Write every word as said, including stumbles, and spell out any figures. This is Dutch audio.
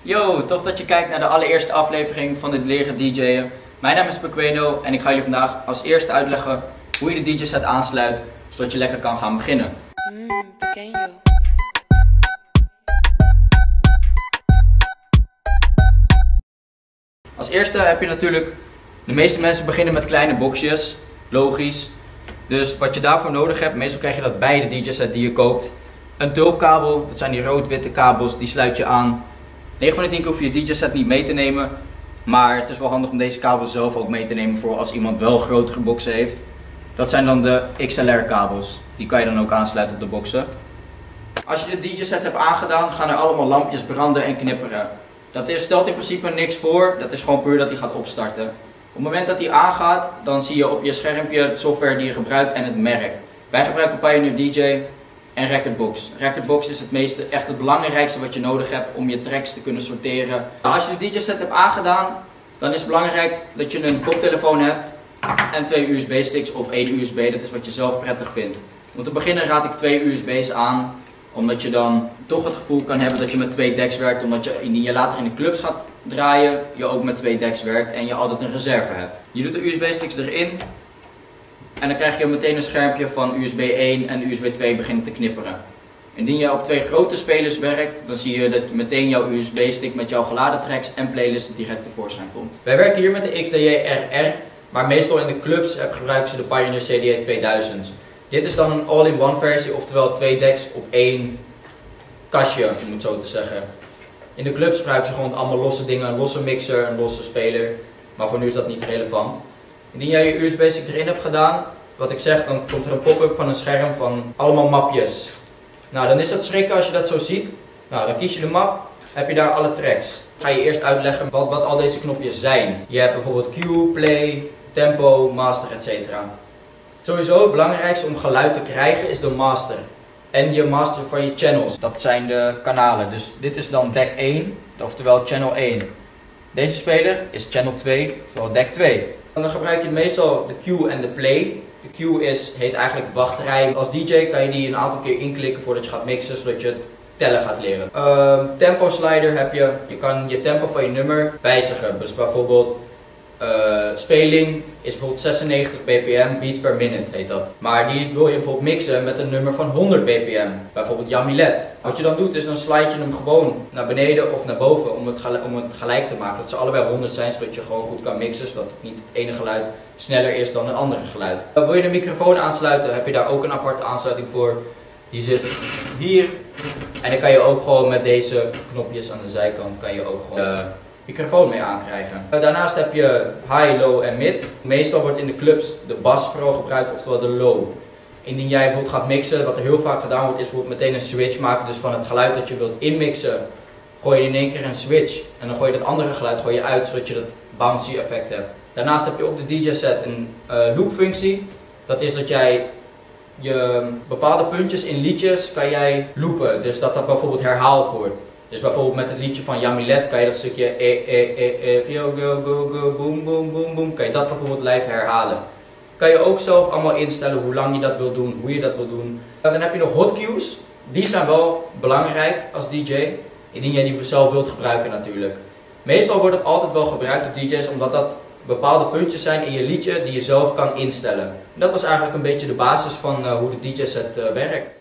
Yo, tof dat je kijkt naar de allereerste aflevering van dit leren D J'en. Mijn naam is Pequeno en ik ga jullie vandaag als eerste uitleggen hoe je de D J-set aansluit, zodat je lekker kan gaan beginnen. Mm, Pequeno. Als eerste heb je natuurlijk, de meeste mensen beginnen met kleine boxjes, logisch. Dus wat je daarvoor nodig hebt, meestal krijg je dat bij de D J-set die je koopt. Een tulpkabel, dat zijn die rood-witte kabels, die sluit je aan. negen van de tien hoef je je D J-set niet mee te nemen. Maar het is wel handig om deze kabels zelf ook mee te nemen voor als iemand wel grotere boxen heeft. Dat zijn dan de X L R-kabels. Die kan je dan ook aansluiten op de boxen. Als je de D J-set hebt aangedaan, gaan er allemaal lampjes branden en knipperen. Dat is, stelt in principe niks voor, dat is gewoon puur dat hij gaat opstarten. Op het moment dat hij aangaat, dan zie je op je schermpje de software die je gebruikt en het merk. Wij gebruiken Pioneer D J en Rekordbox. Rekordbox is het meeste, echt het belangrijkste wat je nodig hebt om je tracks te kunnen sorteren. Als je de D J-set hebt aangedaan, dan is het belangrijk dat je een koptelefoon hebt en twee U S B-sticks of één U S B, dat is wat je zelf prettig vindt. Om te beginnen raad ik twee U S B's aan, omdat je dan toch het gevoel kan hebben dat je met twee decks werkt, omdat je indien je later in de clubs gaat draaien, je ook met twee decks werkt en je altijd een reserve hebt. Je doet de U S B-sticks erin en dan krijg je meteen een schermpje van U S B één en U S B twee beginnen te knipperen. Indien je op twee grote spelers werkt, dan zie je dat meteen jouw U S B-stick met jouw geladen tracks en playlist direct tevoorschijn komt. Wij werken hier met de X D J R R, maar meestal in de clubs gebruiken ze de Pioneer C D J tweeduizend. Dit is dan een all-in-one versie, oftewel twee decks op één kastje, om het zo te zeggen. In de clubs gebruiken ze gewoon allemaal losse dingen, een losse mixer, een losse speler, maar voor nu is dat niet relevant. Indien jij je U S B-stick erin hebt gedaan, wat ik zeg, dan komt er een pop-up van een scherm van allemaal mapjes. Nou, dan is het schrikken als je dat zo ziet. Nou, dan kies je de map, heb je daar alle tracks. Ga je eerst uitleggen wat, wat al deze knopjes zijn. Je hebt bijvoorbeeld Q, Play, Tempo, Master, et cetera. Sowieso het belangrijkste om geluid te krijgen is de master. En je master van je channels. Dat zijn de kanalen. Dus dit is dan deck één, oftewel channel één. Deze speler is channel twee, oftewel deck twee. Dan gebruik je meestal de Q en de Play. De Q is, heet eigenlijk wachtrij. Als D J kan je die een aantal keer inklikken voordat je gaat mixen, zodat je het tellen gaat leren. Uh, tempo slider heb je. Je kan je tempo van je nummer wijzigen. Dus bijvoorbeeld uh, speling is bijvoorbeeld zesennegentig B P M, beats per minute heet dat. Maar die wil je bijvoorbeeld mixen met een nummer van honderd B P M. Bijvoorbeeld Jamilet. Wat je dan doet is dan slide je hem gewoon naar beneden of naar boven om het, om het gelijk te maken. Dat ze allebei honderd zijn, zodat je gewoon goed kan mixen, zodat het niet het ene geluid sneller is dan een andere geluid. Uh, wil je de microfoon aansluiten, heb je daar ook een aparte aansluiting voor. Die zit hier. En dan kan je ook gewoon met deze knopjes aan de zijkant kan je ook gewoon de microfoon mee aankrijgen. Uh, daarnaast heb je high, low en mid. Meestal wordt in de clubs de bas vooral gebruikt, oftewel de low. Indien jij bijvoorbeeld gaat mixen, wat er heel vaak gedaan wordt, is bijvoorbeeld meteen een switch maken. Dus van het geluid dat je wilt inmixen, gooi je in één keer een switch. En dan gooi je dat andere geluid gooi je uit, zodat je dat bouncy effect hebt. Daarnaast heb je op de D J-set een uh, loop functie. Dat is dat jij je bepaalde puntjes in liedjes kan jij loopen. Dus dat dat bijvoorbeeld herhaald wordt. Dus bijvoorbeeld met het liedje van Jamilet kan je dat stukje e e e e go go go go boom boom boom boom, kan je dat bijvoorbeeld live herhalen. Kan je ook zelf allemaal instellen hoe lang je dat wil doen, hoe je dat wil doen. Dan heb je nog hotkeys. Die zijn wel belangrijk als D J. Indien jij die zelf wilt gebruiken natuurlijk. Meestal wordt het altijd wel gebruikt door D J's omdat dat bepaalde puntjes zijn in je liedje die je zelf kan instellen. Dat was eigenlijk een beetje de basis van uh, hoe de D J-set uh, werkt.